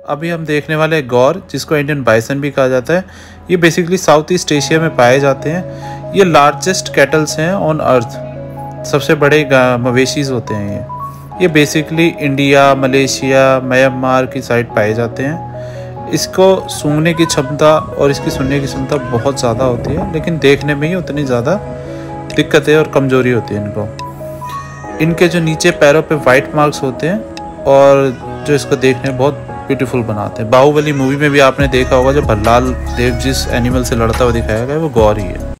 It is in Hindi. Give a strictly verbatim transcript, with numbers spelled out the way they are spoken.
अभी हम देखने वाले हैं गौर, जिसको इंडियन बाइसन भी कहा जाता है। ये बेसिकली साउथ ईस्ट एशिया में पाए जाते हैं। ये लार्जेस्ट कैटल्स हैं ऑन अर्थ, सबसे बड़े मवेशीज होते हैं ये ये बेसिकली इंडिया, मलेशिया, म्यांमार की साइड पाए जाते हैं। इसको सूंघने की क्षमता और इसकी सुनने की क्षमता बहुत ज़्यादा होती है, लेकिन देखने में ही उतनी ज़्यादा दिक्कतें और कमज़ोरी होती है इनको। इनके जो नीचे पैरों पे वाइट मार्क्स होते हैं और जो इसको देखने में बहुत ब्यूटीफुल बनाते हैं। बाहुबली मूवी में भी आपने देखा होगा, जो भल्लाल देव जिस एनिमल से लड़ता हुआ दिखाया गया है वो गौर ही है।